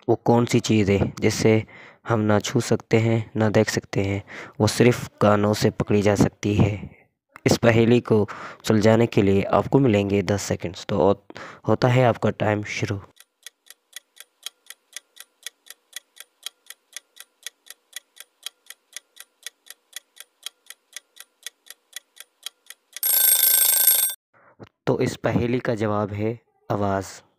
वो कौन सी चीज़ है जिससे हम ना छू सकते हैं ना देख सकते हैं, वो सिर्फ़ कानों से पकड़ी जा सकती है। इस पहेली को सुलझाने के लिए आपको मिलेंगे 10 सेकंड्स। तो होता है आपका टाइम शुरू। तो इस पहेली का जवाब है आवाज़।